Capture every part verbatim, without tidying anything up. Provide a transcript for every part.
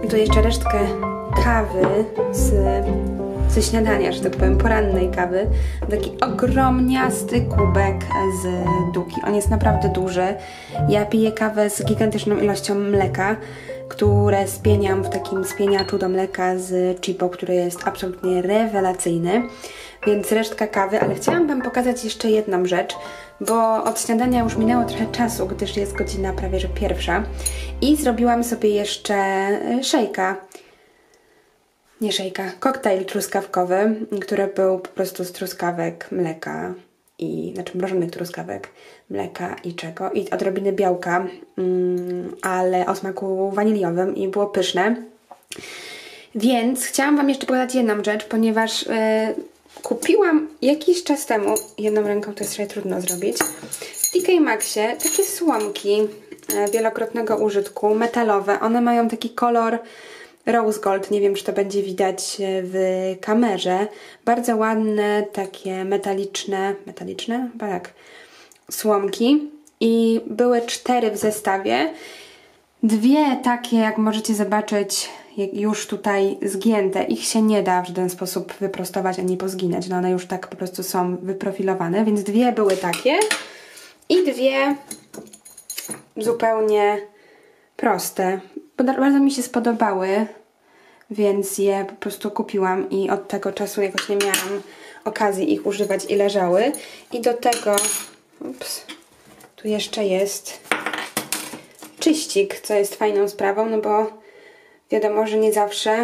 tutaj jeszcze resztkę kawy z, ze śniadania, że tak powiem, porannej kawy. Taki ogromniasty kubek z Duki. On jest naprawdę duży. Ja piję kawę z gigantyczną ilością mleka, które spieniam w takim spieniaczu do mleka z Chipo, który jest absolutnie rewelacyjny. Więc resztka kawy, ale chciałam Wam pokazać jeszcze jedną rzecz, bo od śniadania już minęło trochę czasu, gdyż jest godzina prawie że pierwsza. I zrobiłam sobie jeszcze szejka. Nie szejka, koktajl truskawkowy, który był po prostu z truskawek, mleka i, znaczy mrożonych truskawek, mleka i czego, i odrobiny białka, mm, ale o smaku waniliowym i było pyszne. Więc chciałam Wam jeszcze pokazać jedną rzecz, ponieważ yy, kupiłam jakiś czas temu, jedną ręką to jest trochę trudno zrobić, w T K Maxie takie słomki yy, wielokrotnego użytku, metalowe. One mają taki kolor rose gold, nie wiem czy to będzie widać w kamerze. Bardzo ładne, takie metaliczne, metaliczne? Chyba tak, słomki. I były cztery w zestawie. Dwie takie, jak możecie zobaczyć, już tutaj zgięte. Ich się nie da w żaden sposób wyprostować ani pozginać. No one już tak po prostu są wyprofilowane, więc dwie były takie i dwie zupełnie proste. Bardzo mi się spodobały, więc je po prostu kupiłam i od tego czasu jakoś nie miałam okazji ich używać i leżały. I do tego, ups, tu jeszcze jest czyścik, co jest fajną sprawą, no bo wiadomo, że nie zawsze,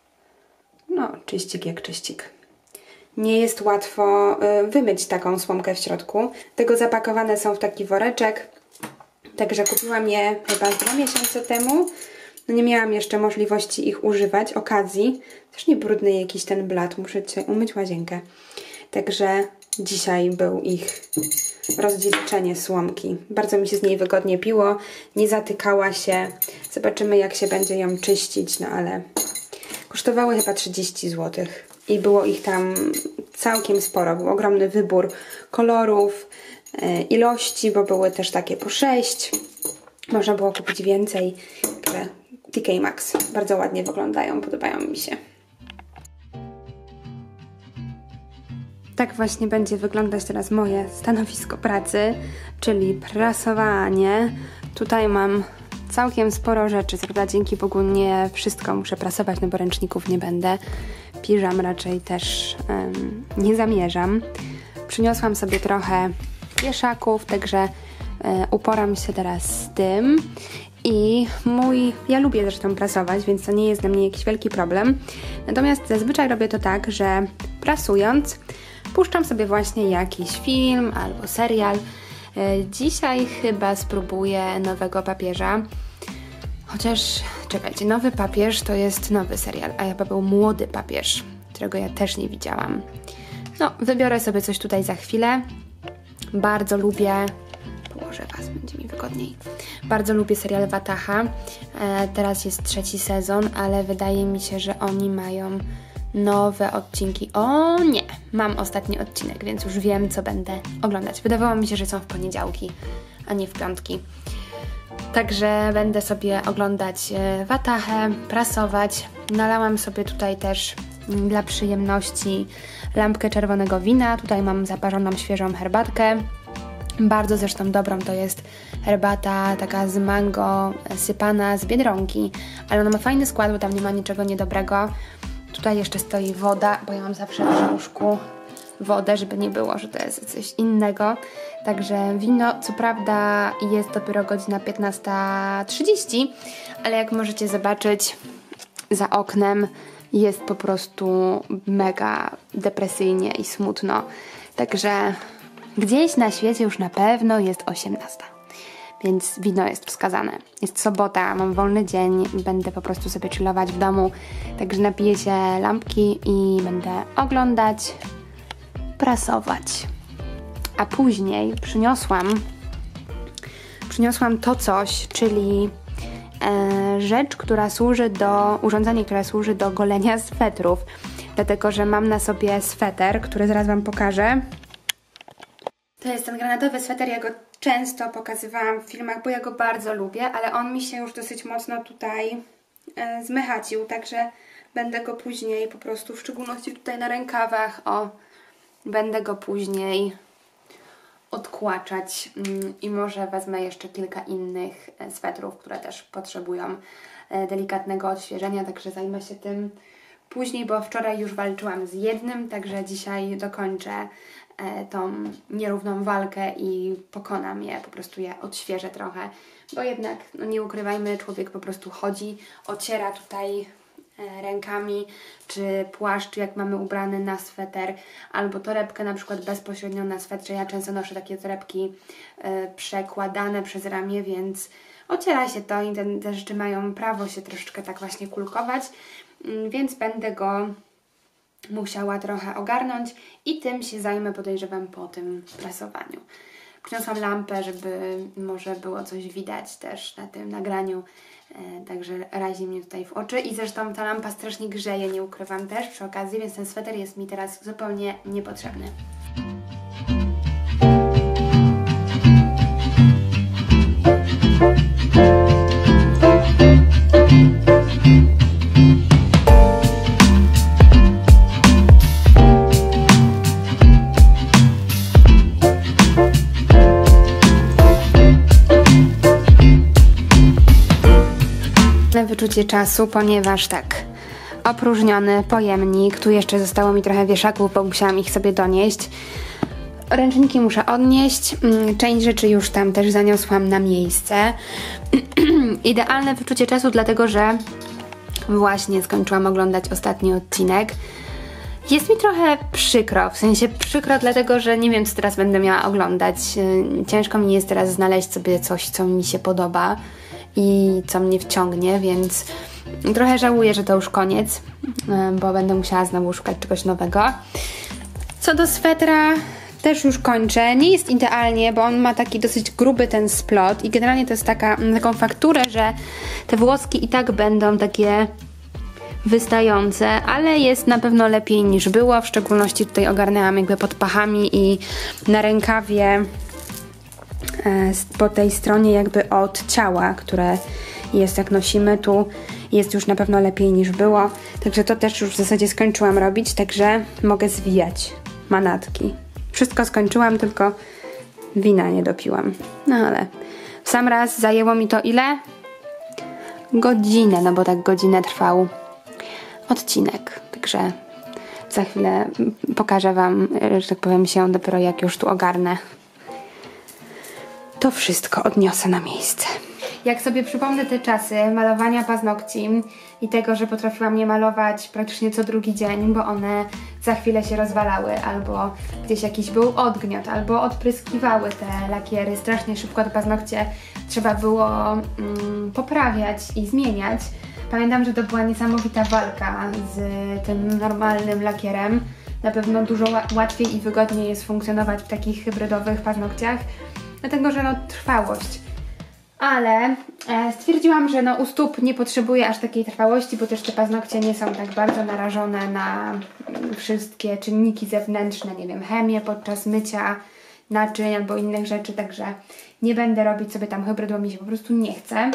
no czyścik jak czyścik. Nie jest łatwo y, wymyć taką słomkę w środku. Tego zapakowane są w taki woreczek. Także kupiłam je chyba dwa miesiące temu. No nie miałam jeszcze możliwości ich używać, okazji. Też nie brudny jakiś ten blat, muszę dzisiaj umyć łazienkę. Także dzisiaj był ich rozdzielczenie słomki. Bardzo mi się z niej wygodnie piło, nie zatykała się. Zobaczymy jak się będzie ją czyścić, no ale kosztowały chyba trzydzieści złotych. I było ich tam całkiem sporo, był ogromny wybór kolorów, ilości, bo były też takie po sześć. Można było kupić więcej. Także T K Maxx. Bardzo ładnie wyglądają, podobają mi się. Tak właśnie będzie wyglądać teraz moje stanowisko pracy, czyli prasowanie. Tutaj mam całkiem sporo rzeczy, prawda? Dzięki Bogu nie wszystko muszę prasować, no bo ręczników nie będę. Piżam raczej też um, nie zamierzam. Przyniosłam sobie trochę wieszaków, także e, uporam się teraz z tym. I mój, ja lubię zresztą prasować, więc to nie jest dla mnie jakiś wielki problem. Natomiast zazwyczaj robię to tak, że prasując puszczam sobie właśnie jakiś film albo serial. E, dzisiaj chyba spróbuję Nowego Papieża. Chociaż, czekajcie, Nowy Papież to jest nowy serial, a chyba był Młody Papież, którego ja też nie widziałam. No, wybiorę sobie coś tutaj za chwilę. Bardzo lubię... Położę Was, będzie mi wygodniej. Bardzo lubię serial Wataha. E, teraz jest trzeci sezon, ale wydaje mi się, że oni mają nowe odcinki. O nie! Mam ostatni odcinek, więc już wiem, co będę oglądać. Wydawało mi się, że są w poniedziałki, a nie w piątki. Także będę sobie oglądać e, Watahę, prasować. Nalałam sobie tutaj też m, dla przyjemności lampkę czerwonego wina. Tutaj mam zaparzoną świeżą herbatkę. Bardzo zresztą dobrą to jest herbata taka z mango, sypana z Biedronki. Ale ona ma fajny skład, bo tam nie ma niczego niedobrego. Tutaj jeszcze stoi woda, bo ja mam zawsze w brzuszku wodę, żeby nie było, że to jest coś innego. Także wino, co prawda jest dopiero godzina piętnasta trzydzieści, ale jak możecie zobaczyć za oknem jest po prostu mega depresyjnie i smutno. Także gdzieś na świecie już na pewno jest osiemnasta. Więc wino jest wskazane. Jest sobota, mam wolny dzień, będę po prostu sobie chillować w domu. Także napiję się lampki i będę oglądać, prasować. A później przyniosłam przyniosłam to coś, czyli e, rzecz, która służy do, urządzenie, które służy do golenia swetrów. Dlatego, że mam na sobie sweter, który zaraz Wam pokażę. To jest ten granatowy sweter, ja go często pokazywałam w filmach, bo ja go bardzo lubię, ale on mi się już dosyć mocno tutaj e, zmychacił, także będę go później po prostu, w szczególności tutaj na rękawach, o, będę go później odkłaczać mm, i może wezmę jeszcze kilka innych e, swetrów, które też potrzebują e, delikatnego odświeżenia, także zajmę się tym później, bo wczoraj już walczyłam z jednym, także dzisiaj dokończę e, tą nierówną walkę i pokonam je, po prostu je odświeżę trochę, bo jednak, no nie ukrywajmy, człowiek po prostu chodzi, ociera tutaj e, rękami, czy płaszcz, jak mamy ubrany na sweter, albo torebkę na przykład bezpośrednio na swetrze. Ja często noszę takie torebki e, przekładane przez ramię, więc ociera się to i te, te rzeczy mają prawo się troszeczkę tak właśnie kulkować, więc będę go musiała trochę ogarnąć i tym się zajmę, podejrzewam, po tym prasowaniu. Przyniosłam lampę, żeby może było coś widać też na tym nagraniu, e, także razi mnie tutaj w oczy i zresztą ta lampa strasznie grzeje, nie ukrywam też przy okazji, więc ten sweter jest mi teraz zupełnie niepotrzebny. Wyczucie czasu, ponieważ tak, opróżniony pojemnik, tu jeszcze zostało mi trochę wieszaków, bo musiałam ich sobie donieść. Ręczniki muszę odnieść, część rzeczy już tam też zaniosłam na miejsce. Idealne wyczucie czasu, dlatego że właśnie skończyłam oglądać ostatni odcinek. Jest mi trochę przykro, w sensie przykro dlatego, że nie wiem, co teraz będę miała oglądać. Ciężko mi jest teraz znaleźć sobie coś, co mi się podoba i co mnie wciągnie, więc trochę żałuję, że to już koniec, bo będę musiała znowu szukać czegoś nowego. Co do swetra, też już kończę. Nie jest idealnie, bo on ma taki dosyć gruby ten splot i generalnie to jest taka, taką fakturę, że te włoski i tak będą takie wystające, ale jest na pewno lepiej niż było, w szczególności tutaj ogarnęłam jakby pod pachami i na rękawie po tej stronie jakby od ciała, które jest jak nosimy, tu jest już na pewno lepiej niż było, także to też już w zasadzie skończyłam robić, także mogę zwijać manatki. Wszystko skończyłam, tylko wina nie dopiłam, no ale w sam raz zajęło mi to ile? Godzinę, no bo tak godzinę trwał odcinek, także za chwilę pokażę Wam, że tak powiem, się dopiero jak już tu ogarnę. To wszystko odniosę na miejsce. Jak sobie przypomnę te czasy malowania paznokci i tego, że potrafiłam je malować praktycznie co drugi dzień, bo one za chwilę się rozwalały, albo gdzieś jakiś był odgniot, albo odpryskiwały te lakiery, strasznie szybko te paznokcie trzeba było mm, poprawiać i zmieniać. Pamiętam, że to była niesamowita walka z tym normalnym lakierem. Na pewno dużo łatwiej i wygodniej jest funkcjonować w takich hybrydowych paznokciach, dlatego że no trwałość. Ale e, stwierdziłam, że no u stóp nie potrzebuję aż takiej trwałości, bo też te paznokcie nie są tak bardzo narażone na wszystkie czynniki zewnętrzne, nie wiem, chemię podczas mycia naczyń albo innych rzeczy, także nie będę robić sobie tam hybrydu, mi się po prostu nie chce.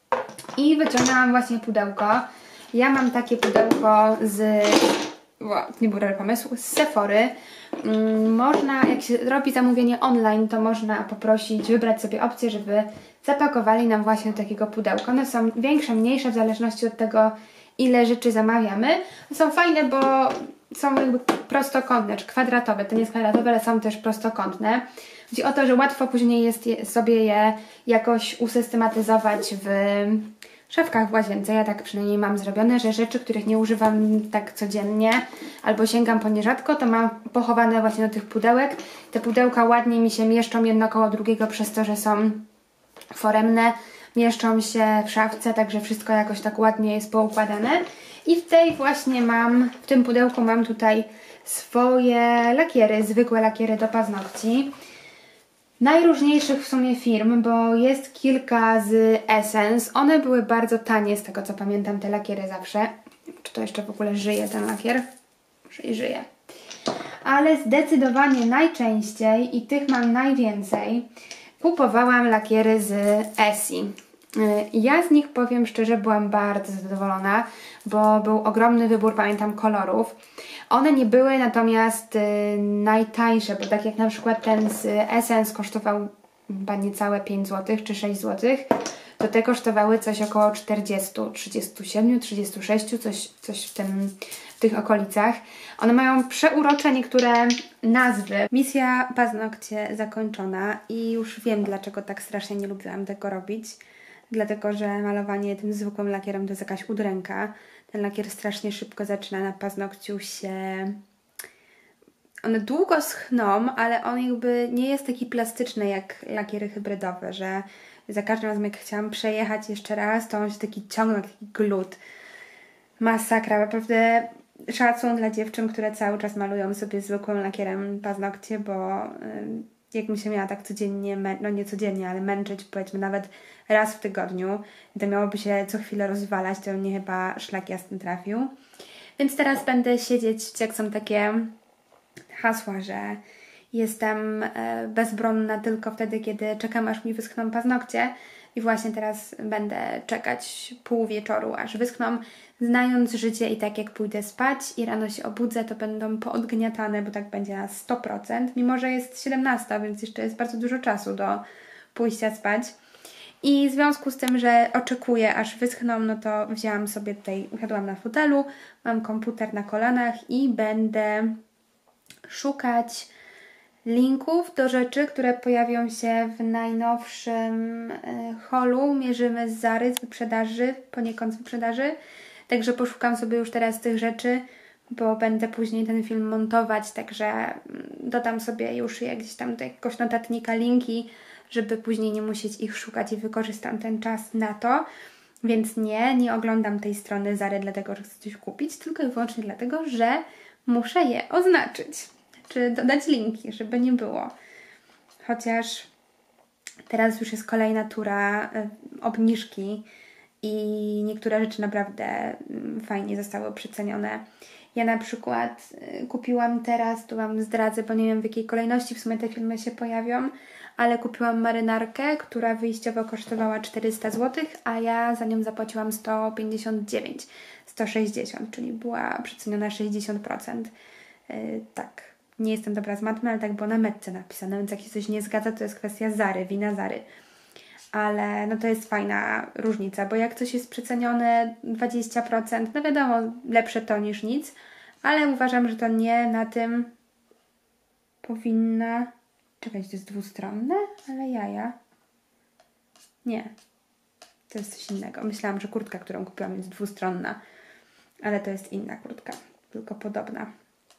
I wyciągnęłam właśnie pudełko. Ja mam takie pudełko z... Wow, nie był dobry pomysł, z Sephory. Mm, można, jak się robi zamówienie online, to można poprosić, wybrać sobie opcję, żeby zapakowali nam właśnie do takiego pudełka. One są większe, mniejsze w zależności od tego, ile rzeczy zamawiamy. Są fajne, bo są jakby prostokątne, czy kwadratowe. To nie jest kwadratowe, ale są też prostokątne. Chodzi o to, że łatwo później jest je, sobie je jakoś usystematyzować w szafkach w łazience. Ja tak przynajmniej mam zrobione, że rzeczy, których nie używam tak codziennie albo sięgam po nie rzadko, to mam pochowane właśnie do tych pudełek. Te pudełka ładnie mi się mieszczą jedno koło drugiego przez to, że są foremne, mieszczą się w szafce, także wszystko jakoś tak ładnie jest poukładane. I w tej właśnie mam, w tym pudełku mam tutaj swoje lakiery, zwykłe lakiery do paznokci. Najróżniejszych w sumie firm, bo jest kilka z Essence. One były bardzo tanie, z tego co pamiętam, te lakiery zawsze. Czy to jeszcze w ogóle żyje ten lakier? Żyje, żyje. Ale zdecydowanie najczęściej, i tych mam najwięcej, kupowałam lakiery z Essie. Ja z nich, powiem szczerze, byłam bardzo zadowolona, bo był ogromny wybór, pamiętam, kolorów. One nie były natomiast najtańsze, bo tak jak na przykład ten z Essence kosztował chyba niecałe pięć złotych czy sześć złotych, to te kosztowały coś około czterdzieści, trzydzieści siedem, trzydzieści sześć, coś, coś w, tym, w tych okolicach. One mają przeurocze niektóre nazwy. Misja paznokcie zakończona i już wiem, dlaczego tak strasznie nie lubiłam tego robić. Dlatego, że malowanie tym zwykłym lakierem to jest jakaś udręka. Ten lakier strasznie szybko zaczyna na paznokciu się... One długo schną, ale on jakby nie jest taki plastyczny jak lakiery hybrydowe, że za każdym razem jak chciałam przejechać jeszcze raz, to on się taki ciągnął, taki glut. Masakra, naprawdę szacun dla dziewczyn, które cały czas malują sobie zwykłym lakierem paznokcie, bo jakbym się miała tak codziennie, no nie codziennie, ale męczyć, powiedzmy nawet raz w tygodniu, to miałoby się co chwilę rozwalać, to mnie chyba szlak jasny trafił. Więc teraz będę siedzieć, jak są takie hasła, że jestem bezbronna tylko wtedy, kiedy czekam, aż mi wyschną paznokcie. I właśnie teraz będę czekać pół wieczoru, aż wyschną, znając życie i tak jak pójdę spać i rano się obudzę, to będą poodgniatane, bo tak będzie na sto procent, mimo że jest siedemnasta, więc jeszcze jest bardzo dużo czasu do pójścia spać. I w związku z tym, że oczekuję, aż wyschną, no to wzięłam sobie tutaj, usiadłam na fotelu, mam komputer na kolanach i będę szukać linków do rzeczy, które pojawią się w najnowszym holu. Mierzymy z Zary, z wyprzedaży, poniekąd z wyprzedaży. Także poszukam sobie już teraz tych rzeczy, bo będę później ten film montować, także dodam sobie już gdzieś tam do jakiegoś notatnika linki, żeby później nie musieć ich szukać i wykorzystam ten czas na to. Więc nie, nie oglądam tej strony Zary dlatego, że chcę coś kupić, tylko i wyłącznie dlatego, że muszę je oznaczyć. Czy dodać linki, żeby nie było. Chociaż teraz już jest kolejna tura y, obniżki i niektóre rzeczy naprawdę y, fajnie zostały przecenione. Ja na przykład y, kupiłam teraz, tu Wam zdradzę, bo nie wiem w jakiej kolejności w sumie te filmy się pojawią, ale kupiłam marynarkę, która wyjściowo kosztowała czterysta złotych, a ja za nią zapłaciłam sto pięćdziesiąt dziewięć, sto sześćdziesiąt, czyli była przeceniona sześćdziesiąt procent. Y, tak. Nie jestem dobra z matmy, ale tak było na metce napisane, więc jak się coś nie zgadza, to jest kwestia Zary, wina Zary. Ale no to jest fajna różnica, bo jak coś jest przecenione dwadzieścia procent, no wiadomo, lepsze to niż nic, ale uważam, że to nie na tym powinna... Czekaj, to jest dwustronne? Ale jaja. Nie. To jest coś innego. Myślałam, że kurtka, którą kupiłam, jest dwustronna, ale to jest inna kurtka, tylko podobna.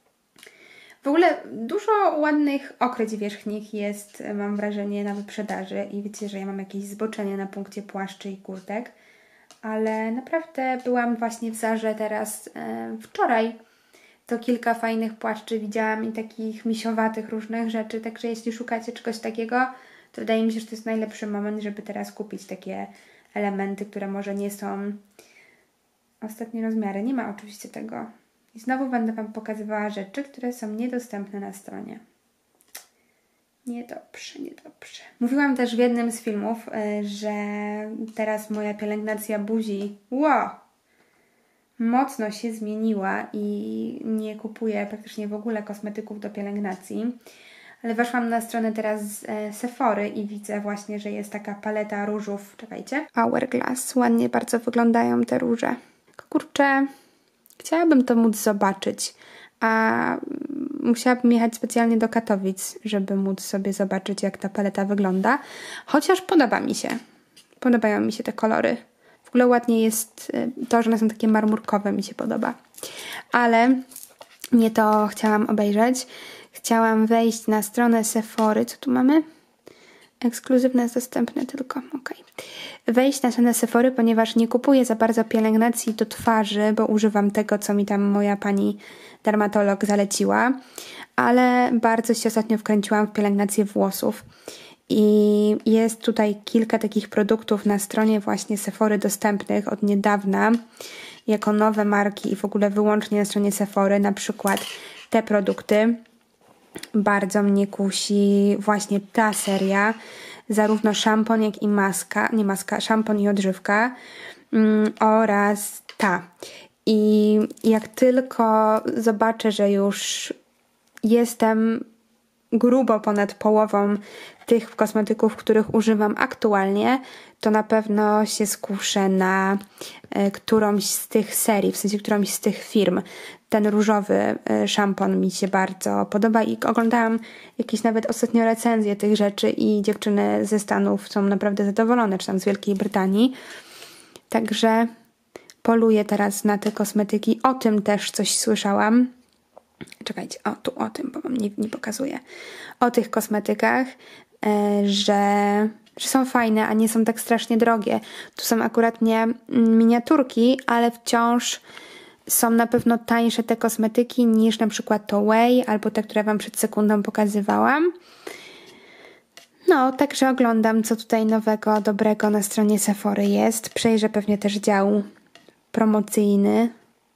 W ogóle dużo ładnych okryć wierzchnich jest, mam wrażenie, na wyprzedaży i wiecie, że ja mam jakieś zboczenie na punkcie płaszczy i kurtek, ale naprawdę byłam właśnie w Zarze teraz e, wczoraj, to kilka fajnych płaszczy widziałam i takich misiowatych różnych rzeczy, także jeśli szukacie czegoś takiego, to wydaje mi się, że to jest najlepszy moment, żeby teraz kupić takie elementy, które może nie są ostatnie rozmiary. Nie ma oczywiście tego. I znowu będę Wam pokazywała rzeczy, które są niedostępne na stronie. Niedobrze, niedobrze. Mówiłam też w jednym z filmów, że teraz moja pielęgnacja buzi wow, mocno się zmieniła i nie kupuję praktycznie w ogóle kosmetyków do pielęgnacji. Ale weszłam na stronę teraz z Sephory i widzę właśnie, że jest taka paleta różów. Czekajcie. Hourglass. Ładnie bardzo wyglądają te róże. Kurczę... Chciałabym to móc zobaczyć, a musiałabym jechać specjalnie do Katowic, żeby móc sobie zobaczyć, jak ta paleta wygląda. Chociaż podoba mi się. Podobają mi się te kolory. W ogóle ładnie jest to, że one są takie marmurkowe, mi się podoba. Ale nie to chciałam obejrzeć. Chciałam wejść na stronę Sephory. Co tu mamy? Ekskluzywne jest dostępne tylko. Ok. Wejść na stronę Sephory, ponieważ nie kupuję za bardzo pielęgnacji do twarzy, bo używam tego, co mi tam moja pani dermatolog zaleciła, ale bardzo się ostatnio wkręciłam w pielęgnację włosów i jest tutaj kilka takich produktów na stronie właśnie Sephory dostępnych od niedawna jako nowe marki i w ogóle wyłącznie na stronie Sephory, na przykład te produkty. Bardzo mnie kusi właśnie ta seria zarówno szampon, jak i maska, nie maska, szampon i odżywka mm, oraz ta. I jak tylko zobaczę, że już jestem grubo ponad połową tych kosmetyków, których używam aktualnie, to na pewno się skuszę na y, którąś z tych serii, w sensie którąś z tych firm. Ten różowy y, szampon mi się bardzo podoba i oglądałam jakieś nawet ostatnio recenzje tych rzeczy i dziewczyny ze Stanów są naprawdę zadowolone, czy tam z Wielkiej Brytanii. Także poluję teraz na te kosmetyki. O tym też coś słyszałam. Czekajcie, o tu o tym, bo wam nie, nie pokazuję. O tych kosmetykach, e, że, że są fajne, a nie są tak strasznie drogie. Tu są akurat nie miniaturki, ale wciąż są na pewno tańsze te kosmetyki niż na przykład to Way albo te, które wam przed sekundą pokazywałam. No, także oglądam, co tutaj nowego, dobrego na stronie Sephory jest. Przejrzę pewnie też dział promocyjny.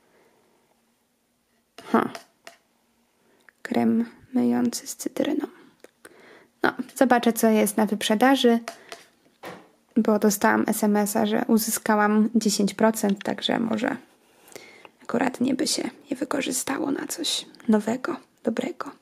Ha. Krem myjący z cytryną. No, zobaczę, co jest na wyprzedaży, bo dostałam es em es a, że uzyskałam dziesięć procent, także może akurat nie by się je wykorzystało na coś nowego, dobrego.